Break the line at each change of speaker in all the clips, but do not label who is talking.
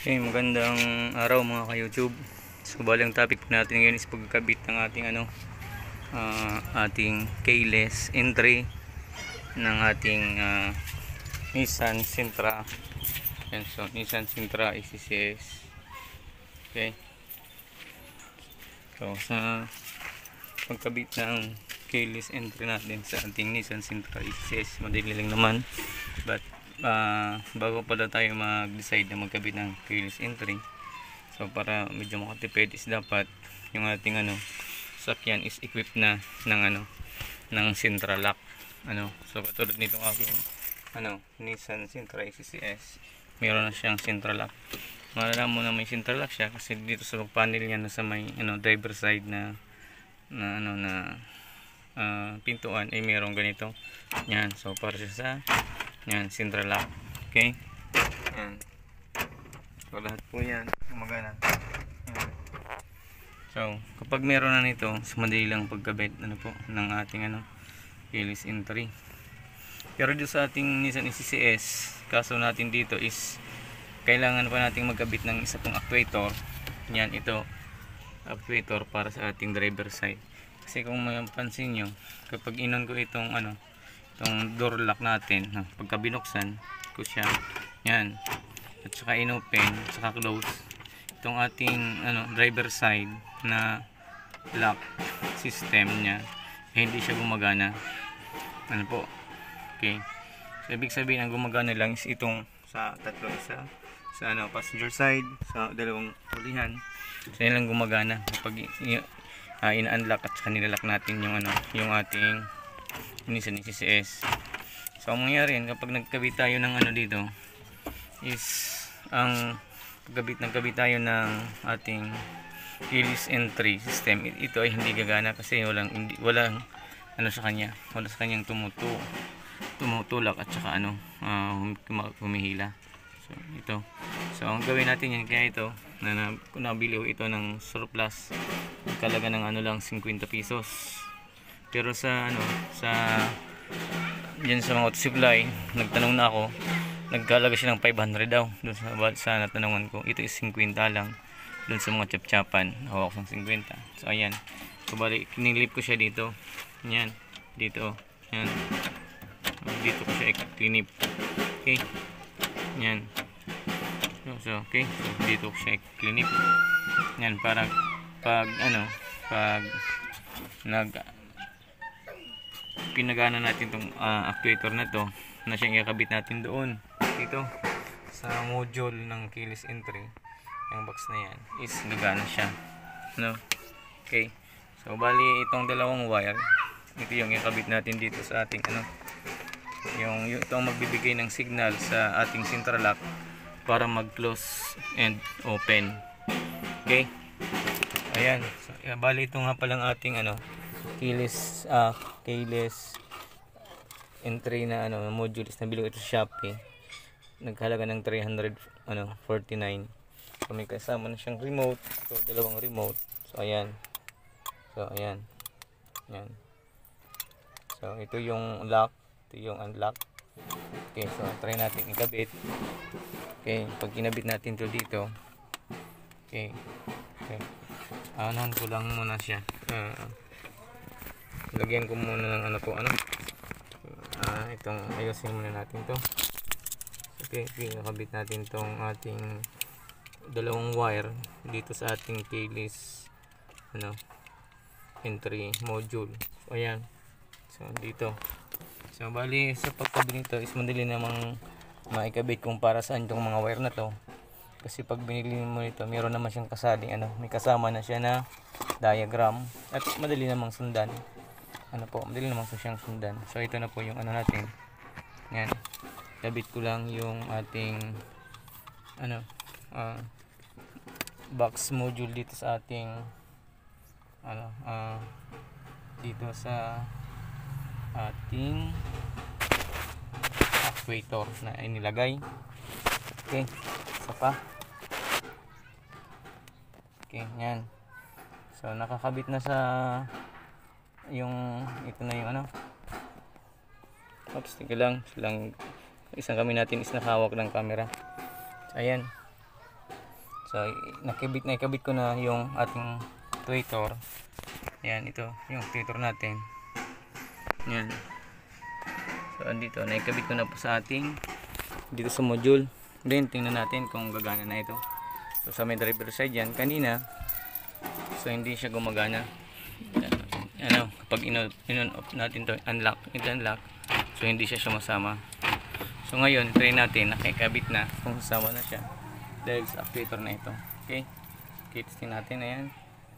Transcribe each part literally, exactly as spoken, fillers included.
Okay, magandang araw mga ka-YouTube. So, bali ang topic po natin ngayon is pagkakabit ng ating ano, uh, ating keyless entry ng ating uh, Nissan Sentra. Yan, so Nissan Sentra E C C S. Okay. So, sa pagkabit ng keyless entry natin sa ating Nissan Sentra E C C S, madali lang naman. But Uh, bago pala tayo mag-decide na magkabit ng keyless entry, so para medyo makatipid is dapat yung ating ano sakyan is equipped na ng ano ng Sentra lock. Ano, so katulad nitong aking ano Nissan Sentra E C C S, meron na siyang Sentra lock. Malalaman mo na may Sentra lock siya kasi dito sa panel niya na sa may ano driver side na na ano na uh, pintuan ay merong ganito. Yan, so para siya sa yan, Sentra lock. Okay? Yan. So, lahat po yan. Gumagana. Yan. So, kapag meron na nito, so madali lang pagkabit ano po, ng ating ano, keyless entry. Pero dito sa ating Nissan E C C S, kaso natin dito is kailangan pa nating magkabit ng isa pong actuator. Yan, ito. Actuator para sa ating driver side. Kasi kung may pansin nyo, kapag inon ko itong ano, itong door lock natin, no, pagka binuksan ko siya, yan, at saka inopen, saka close itong ating ano, driver side na lock system nya, eh, hindi siya gumagana. Ano po, okay, so ibig sabihin ang gumagana lang is itong sa tatlo, isa sa ano, passenger side, sa dalawang ulihan, so yan lang gumagana kapag uh, in-unlock at saka nilalak natin yung ano, yung ating Nissan E C C S. So ang mangyayari yan kapag nagkabit tayo ng ano dito is ang pagkabit nagkabit tayo ng ating keyless entry system, ito ay hindi gagana kasi walang hindi, walang ano sa kanya, wala sa kanyang tumutu tumutulak at saka ano uh, humihila. So ito, so ang gawin natin yan, kaya ito na, na kung nabili ko ito ng surplus, nagkalaga ng ano lang fifty pesos. Pero sa ano, sa diyan sa mga auto supply, nagtanong na ako, nagkalaga siya ng five hundred daw. Doon sa sa natanungan ko, ito is fifty lang. Doon sa mga chap-chapan, hawak ng fifty. So ayan. So bali, kinilip ko siya dito. Yan, dito. Yan. Dito ko siya i-cleanip. Okay. Yan. So, so okay. So, dito ko siya i-cleanip. Yan, para pag ano, pag nag pinagana natin tong uh, actuator na to na siyang ikakabit natin doon dito sa module ng keyless entry, yung box na yan is gagana siya, no? Okay, so bali itong dalawang wire, ito yung ikakabit natin dito sa ating ano, yung, yung itong magbibigay ng signal sa ating Sentra lock para mag close and open. Okay, ayan, so, yeah, bali ito nga palang ating ano keyless uh, keyless entry na ano module is nabili ko ito sa Shopee, nagkahalaga ng three hundred forty-nine. So may kasama na siyang remote, so dalawang remote. So ayan, so ayan, ayan. So ito yung lock, ito yung unlock. Okay, so try natin ikabit. Okay, pag kinabit natin to dito, okay, okay, anuhan ko lang muna siya, uh, lagyan ko muna ng ano po, ano ah, itong ayusin muna natin to. Okay, pinakabit natin tong ating dalawang wire dito sa ating keyless ano entry module. So ayan, so dito, so bali sa pagkabit nito is madali namang maikabit kung para saan itong mga wire na to, kasi pag binili mo nito meron naman siyang kasaling ano, may kasama na siya na diagram at madali namang sundan. Ano po, madali naman po siyang sundan. So ito na po yung ano natin. Yan. Kabit ko lang yung ating ano uh, box module dito sa ating ano uh, dito sa ating actuator na inilagay. Okay. Isa pa. Okay, yan. So nakakabit na sa yung ito na yung ano, oops, tika lang, lang isang kami natin is nakahawak ng camera. So, ayan, So nakabit na ikabit ko na yung ating tweeter. Yan, ito yung tweeter natin. Yan. So andito, naikabit ko na po sa ating dito sa module. Then tingnan natin kung gagana na ito. So sa may driver side yan kanina, so hindi siya gumagana. Ano, kapag in-on off natin to, unlock, i-unlock, so hindi siya sumasama. So ngayon, try natin, nakikabit na kung sasama na siya dahil sa actuator na ito. Okay, okay, testing natin. Ayan,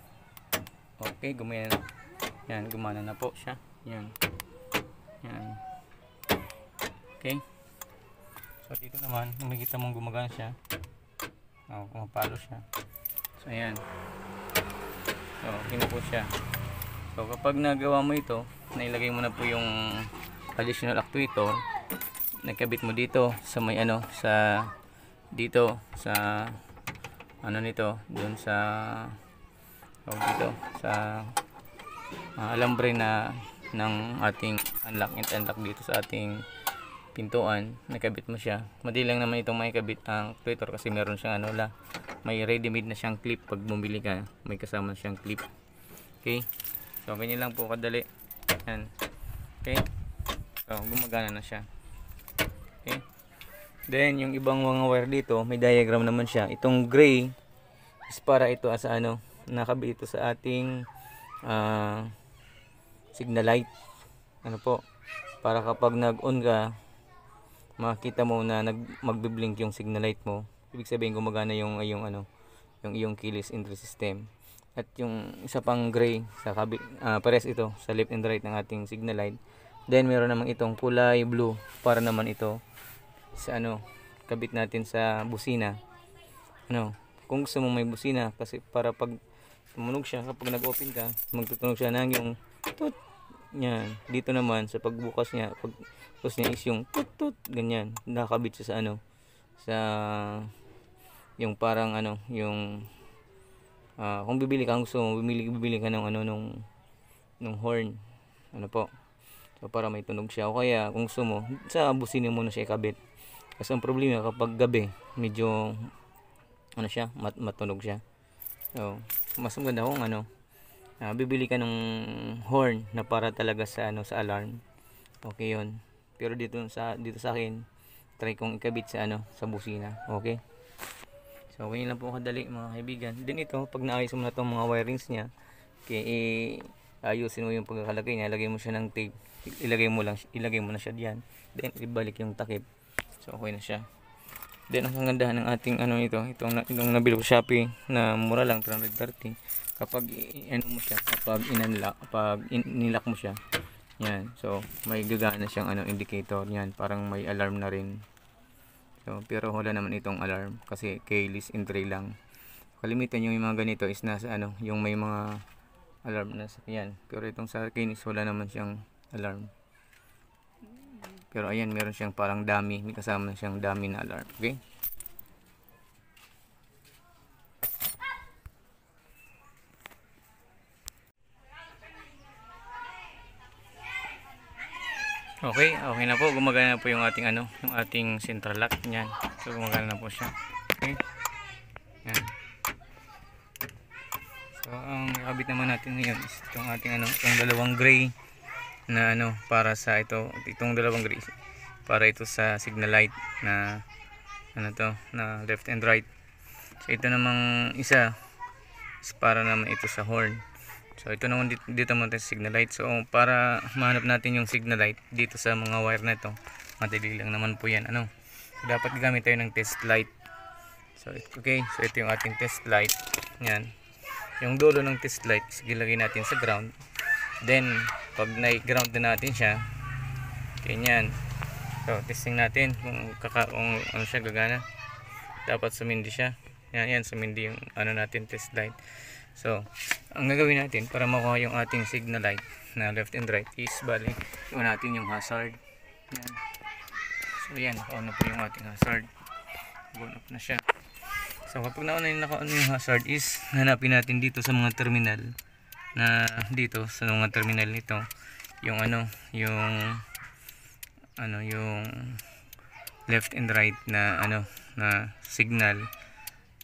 okay, gumana na. Yan, gumana na po siya. Yan, yan. Okay, so dito naman, makikita mong gumagana siya. Oh, kumapalo siya. So ayan, so okay na po siya. So kapag nagawa mo ito, nailagay mo na po yung additional actuator, nakabit mo dito sa may ano, sa dito sa ano nito, doon sa oh, dito sa uh, alambre na ng ating unlock and unlock dito sa ating pintuan, nakabit mo siya. Madali lang naman itong may kabit ang actuator kasi meron siyang ano la, may ready made na siyang clip. Pag bumili ka, may kasama siyang clip. Okay, so ganyan lang po kadali. Yan. Okay, so gumagana na siya. Okay, then yung ibang mga wire dito, may diagram naman siya. Itong gray is para ito as ano, nakabit ito sa ating uh, signal light. Ano po, para kapag nag-on ka, makita mo na nag magbi-blink yung signal light mo. Ibig sabihin gumagana yung yung ano, yung iyong keyless entry system. At yung isa pang gray sa kabit, uh, pares ito sa left and right ng ating signal light. Then meron namang itong kulay blue para naman ito sa ano, kabit natin sa busina. Ano, kung gusto mo may busina kasi para pag tumunog siya, kapag nag-open ka, magtutunog siya ng yung tut. Yan. Dito naman sa pagbukas niya, pag bukas niya is yung tut tut, ganyan. Nakakabit siya sa ano, sa yung parang ano, yung uh, kung bibili ka, kung gusto mo, bibili, bibili ka ng ano, nung nung horn. Ano po? So para may tunog siya. O kaya kung gusto mo, sa busina mo na siya ikabit. Kasi ang problema kapag gabi, medyo ano siya, mat matunog siya. So mas maganda kung ano, Uh, bibili ka ng horn na para talaga sa ano, sa alarm. Okay 'yon. Pero dito sa dito sa akin, try kong ikabit sa ano, sa busina. Okay? So, ganyan lang po kadali mga kaibigan. Din ito, pag naayos mo na tong mga wirings niya, okay, eh, ayusin mo yung pagkakalagay niya, lagay mo siya ng tape. Ilagay mo lang, ilagay mo na siya diyan. Then ibalik yung takip. So, okay na siya. Then ang kagandahan ng ating ano ito, itong itong nabili ko sa Shopee na mura lang three thirty. Kapag ano mo siya, kapag inunlock, kapag in, nilak mo siya, yan. So may gagana siyang ano indicator, yan, parang may alarm na rin. So pero wala naman itong alarm kasi keyless entry lang. Kalimitan yung mga ganito is nasa ano, yung may mga alarm na sa yan. Pero itong sa akin is wala naman siyang alarm. Pero ayan, meron siyang parang dummy, may kasama na siyang dummy na alarm. Okay? Okay, okay na po. Gumagana na po yung ating ano, yung ating central lock niyan. So gumagana na po siya. Okay? Yan. So ang ikabit naman natin ngayon is itong ating ano, itong dalawang gray na ano, para sa ito, itong dalawang gray para ito sa signal light na ano to, na left and right. So ito namang isa is para naman ito sa horn. So ito naman dito, dito naman tayo sa signal light. So para mahanap natin yung signal light dito sa mga wire na ito, madali lang naman po yan. Ano? So dapat gamit tayo ng test light. So okay, so ito yung ating test light. Yan. Yung dulo ng test light, sige lagay natin sa ground. Then pag na-ground na natin siya, ganyan. So testing natin kung kaka kung ano siya gagana. Dapat sumindi siya. Yan, yan sumindi yung ano natin test light. So, ang gagawin natin para makuha yung ating signal light na left and right is bali, iwan natin yung hazard. Yan. So, yan. Naka-on na po yung ating hazard. Go up na siya. So, kapag nauna yung naka-on yung hazard is, hanapin natin dito sa mga terminal na dito sa mga terminal nito yung ano, yung ano, yung left and right na ano, na signal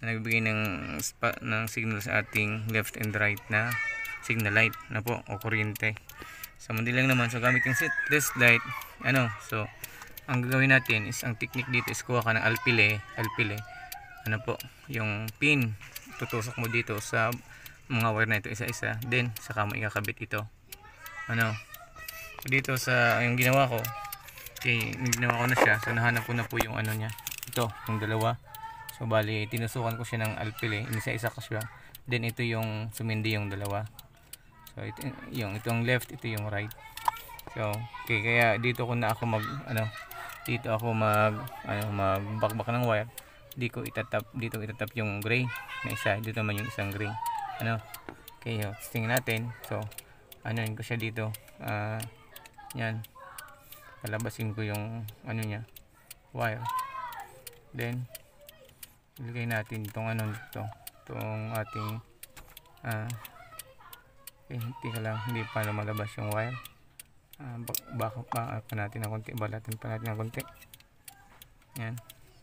na nagbibigay ng, spa, ng signal sa ating left and right na signal light na po o kuryente. So madali lang naman. So gamit yung test light, ano, so ang gagawin natin is, ang technique dito is kuha ka ng alpile, alpile, ano po, yung pin, tutusok mo dito sa mga wire na ito isa-isa, then saka mo ikakabit ito. Ano, so dito sa, yung ginawa ko, okay, ginawa ko na siya, so nahanap ko na po yung ano niya, ito, yung dalawa. So bali, tinusukan ko siya ng alpile, inisa-isa ko siya, then ito yung sumindi yung dalawa. So ito, yung itong left, ito yung right. So okay, kaya dito ko na ako mag ano, dito ako mag ano, magbakbak ng wire. Dito ko itatap, dito ko itatap yung gray na isa, dito naman yung isang gray. Ano? Okay, so, tingnan natin. So ano yun ko siya dito. Ah, uh, yan. Palabasin ko yung ano niya, wire. Then ilagay natin itong ano dito, itong ating ah uh, okay, hindi ka lang, hindi pa lumalabas yung wire. Uh, baka pa pa natin ng konti, balatin pa natin ng konti. Yan.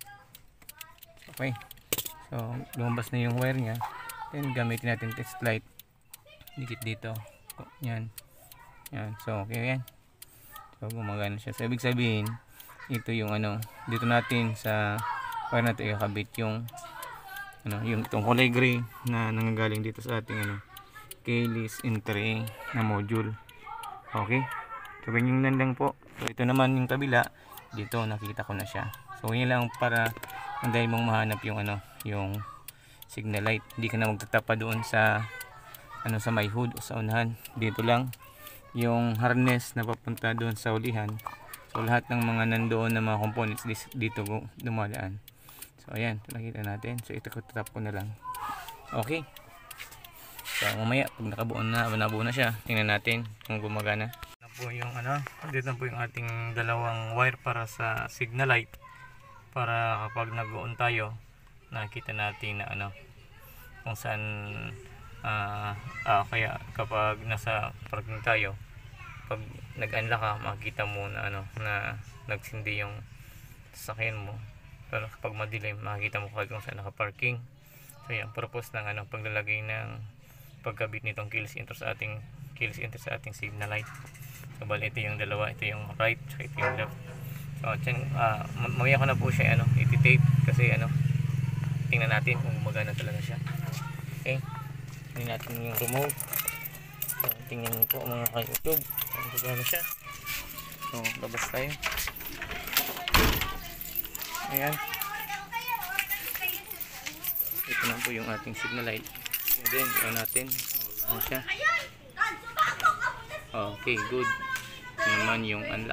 Okay. So lumabas na yung wire niya. Then gamitin natin test light. Dikit dito. Yan. Yan. So okay yan. So gumagana siya. So ibig sabihin, ito yung ano, dito natin sa wire na ito ikakabit yung ano, yung itong kulay gray na nanggagaling dito sa ating ano, keyless entry na module. Okay. So ganyan lang po. So ito naman yung kabila, dito nakita ko na siya. So yun lang para dahil mong mahanap yung ano, yung signal light. Hindi ka na magtatapa doon sa ano, sa may hood o sa unahan. Dito lang yung harness na papunta doon sa ulihan. So lahat ng mga nandoon na mga components dito dumadaan. So ayan, nakita natin. So ito ko tatap ko na lang. Okay. So mamaya pag nakabuo na, nabuo na siya, tingnan natin kung gumagana. Po yung ano, dito po yung ating dalawang wire para sa signal light, para kapag nag-on tayo nakita natin na ano, kung saan uh, ah, kaya kapag nasa parking tayo, pag nag-unlock ka, makikita mo na ano, na nagsindi yung sasakyan mo. Pero kapag madilim, makikita mo kagad kung saan naka-parking. So yung purpose ng ano, paglalagay ng pagkabit nitong keyless enter sa ating keyless enter sa ating signal light. So bali ito yung dalawa, ito yung right, so ito yung left. So dyan, uh, mamaya ko na po siya ano, iti-tape kasi ano, tingnan natin kung gumagana talaga siya. Okay, tingnan natin yung remote. So tingnan niyo po mga ka-YouTube kung gumagana siya. So labas tayo. Ayan, ito na po yung ating signal light. And then tingnan natin kung gumagana siya. Okay, good. Ito naman yung unlock.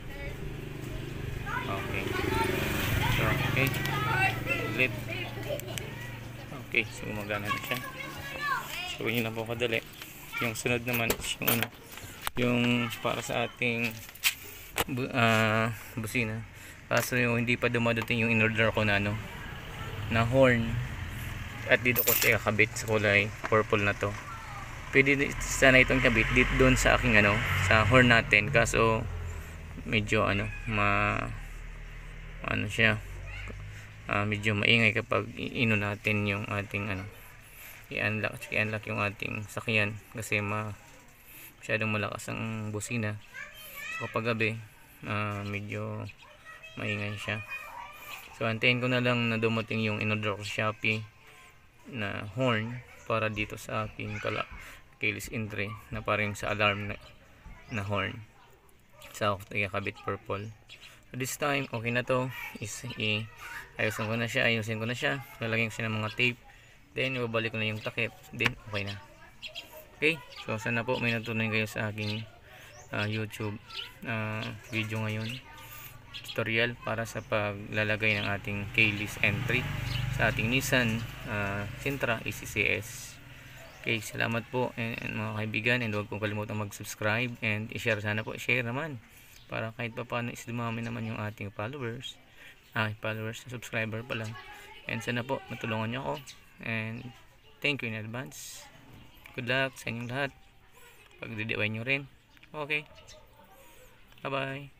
Okay. So, okay. Ulit. Okay, so gumagana na siya. So, yun lang po kadali. Yung sunod naman is yung ano, yung para sa ating bu uh, busina. Kaso yung hindi pa dumadating yung in-order ko na ano, na horn. At dito ko siya kakabit sa kulay purple na to. Pwede sana itong kabit dito doon sa aking ano, sa horn natin, kaso medyo ano, ma ano siya, uh, medyo maingay kapag ino natin yung ating ano, i-unlock, i-unlock yung ating sakyan kasi ma masyadong malakas ang busina. So kapag gabi, uh, medyo maingay siya. So antayin ko na lang na dumating yung in-order ko sa Shopee na horn para dito sa aking kala keyless entry na parang sa alarm na, na horn sa so, kabit purple. So this time okay na to, is i ayusin ko na siya ayusin ko na siya lalagyan ko siya ng mga tape, then ibabalik ko na yung takip, then okay na. Okay, so sana po may natutunan kayo sa aking uh, YouTube uh, video ngayon, tutorial para sa paglalagay ng ating keyless entry sa ating Nissan uh, Sentra A C C S. Okay, salamat po and, and mga kaibigan, and huwag pong kalimutan mag-subscribe and i-share, sana po i-share naman para kahit pa paano is dumami naman yung ating followers, ah, followers, subscriber pa lang, and sana po matulungan nyo ako, and thank you in advance. Good luck sa inyong lahat, pagdidiway nyo rin. Okay, bye bye.